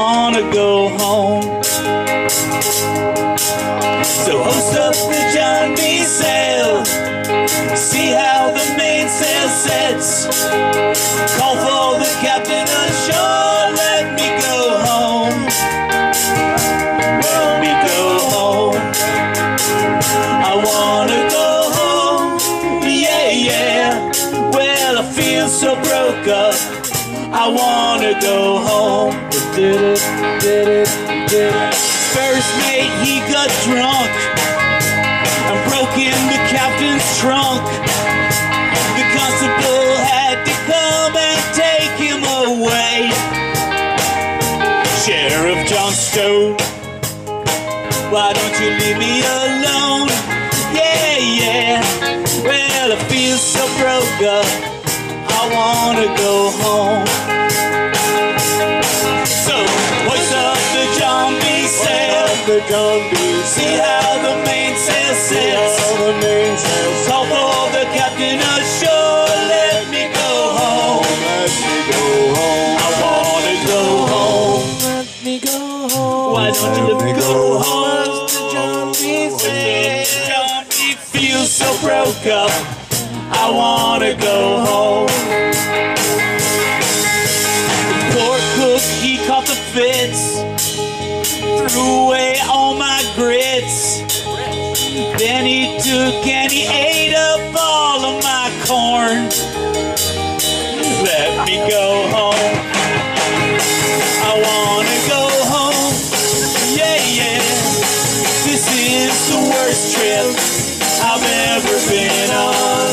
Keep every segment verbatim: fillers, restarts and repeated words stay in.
wanna go home. So host up the John B. sail, see how the mainsail sets. Call for the captain ashore, let me go home. Let me go home. I wanna go home, yeah, yeah. Well, I feel so broke up, I wanna go home. Did it, did it, did it. First mate, he got drunk and broke in the captain's trunk. The constable had to come and take him away. Sheriff John Stowe, why don't you leave me alone? Yeah, yeah. Well, I feel so broke up, I wanna go home. So, hoist up the John B. sail, the John B. see how the mainsail sets. Call for the captain ashore, let me go home. Let me go home. I wanna go home. Let me go home. Why don't you let me go home? The John B. sail. John B. feels so broke up, I wanna go home. The poor cook, he caught the fits, threw away all my grits. Then he took and he ate up all of my corn. Let me go home. I wanna go home. Yeah, yeah. This is the worst trip I've ever been on.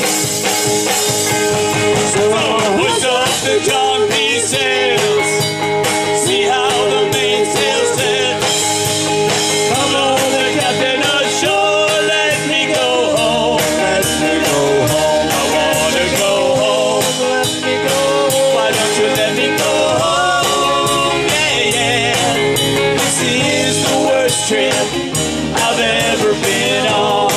So hoist up the John B. sails, see how the mainsail sets. Come on, the captain ashore, let me go home. Let me go home. I wanna go home. Let me go home. Why don't you let me go home? Yeah, yeah. This is the worst trip I've ever been on.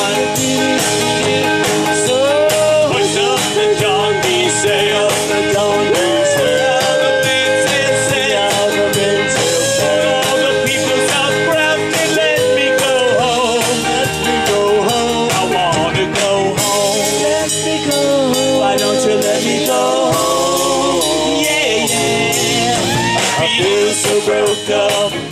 So hoist up the John B. sail, The John B. sail. how the mainsail sets. How the mainsail sail. All the people South Grafton, let me go home. Let me go home. I wanna go home. Let me go home. Why don't you let me go home? Yeah, yeah. I feel so broke up,